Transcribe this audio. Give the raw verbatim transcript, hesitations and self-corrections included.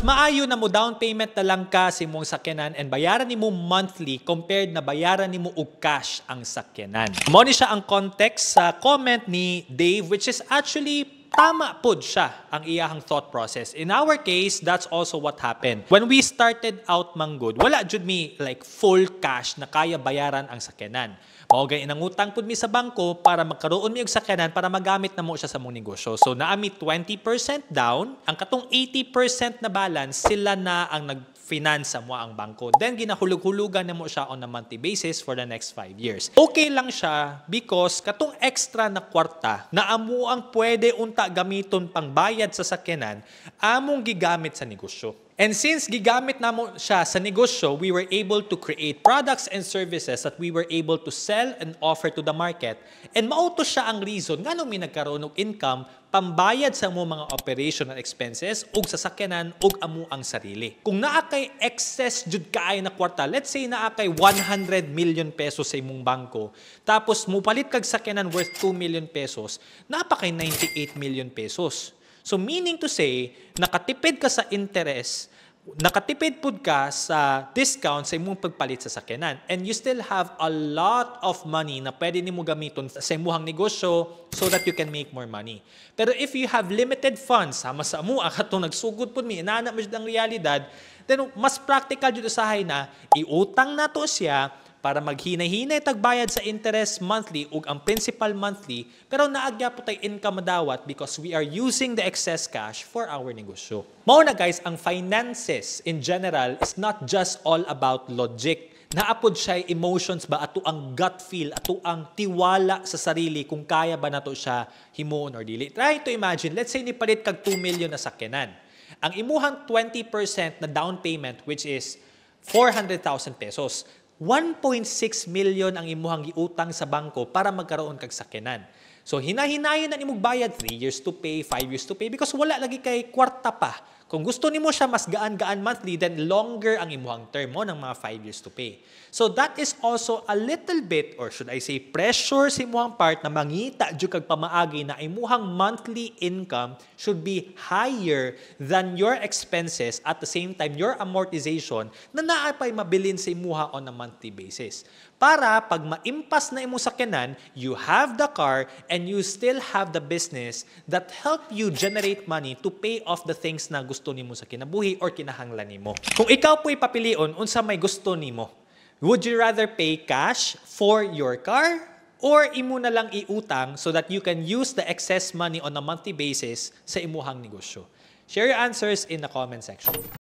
maayo na mo down payment na lang ka sa imong sakyanan and bayaran nimo monthly compared na bayaran nimo og cash ang sakyanan. Mo ni siya ang context sa comment ni Dave, which is actually tama pod siya ang iyahang thought process. In our case, that's also what happened. When we started out manggod, wala jud mi like full cash na kaya bayaran ang sakyanan. Mao gay inangutang pud mi sa bangko para magkaroon mi og sakyanan para magamit na mo siya sa mong negosyo. So naami twenty percent down, ang katong eighty percent na balance sila na ang nag finance mo ang bangko. Then, ginahulog-hulugan na mo siya on a monthly basis for the next five years. Okay lang siya because katong extra na kwarta na amo ang pwede unta gamiton pang bayad sa sakyanan, among gigamit sa negosyo. And since gigamit na mo siya sa negosyo, we were able to create products and services that we were able to sell and offer to the market. And mauto siya ang reason nga nung may nagkaroon ng income pambayad sa mo mga operational expenses ug sa sakyanan ug amo ang sarili. Kung naa kay excess jud kaay na kwarta, let's say naa kay one hundred million pesos sa imong bangko, tapos mupalit kag sakyanan worth two million pesos, napa kay ninety-eight million pesos. So meaning to say, nakatipid ka sa interest, nakatipid pud ka sa discount sa imong pagpalit sa sakyanan, and you still have a lot of money na pwede nimo gamiton sa imong negosyo so that you can make more money. Pero if you have limited funds, sama sa amo katong nagsugod pud mi inana mo ang realidad, then mas practical jud usahay na iutang nato siya para maghinay-hinay tagbayad sa interest monthly ug ang principal monthly, pero naagya po tay income madawat because we are using the excess cash for our negosyo. Mao na guys, ang finances in general is not just all about logic. Naapod siya emotions ba, ato ang gut feel, ato ang tiwala sa sarili kung kaya ba nato siya himuon or dili. Try to imagine, let's say nipalit kag two million na sakyanan. Ang imuhang twenty percent na down payment, which is four hundred thousand pesos, one point six million ang imuhang giutang sa bangko para magkaroon kag sakyanan. So hinahinayon na nimong bayad three years to pay, five years to pay because wala lagi kay kwarta pa. Kung gusto nimo siya mas gaan-gaan monthly, then longer ang imuhang term mo ng mga five years to pay. So that is also a little bit, or should I say, pressure sa imuhang part na mangita jud kag pamaagi na imuhang monthly income should be higher than your expenses at the same time your amortization na naa pay mabilin sa imuha on a monthly basis. Para pag maimpas na imong sakyanan, you have the car and you still have the business that help you generate money to pay off the things na gusto nimo sa kinabuhi or kinahanglan nimo. Kung ikaw po'y papilion unsa may gusto nimo, would you rather pay cash for your car or imo na lang iutang so that you can use the excess money on a monthly basis sa imuhang negosyo? Share your answers in the comment section.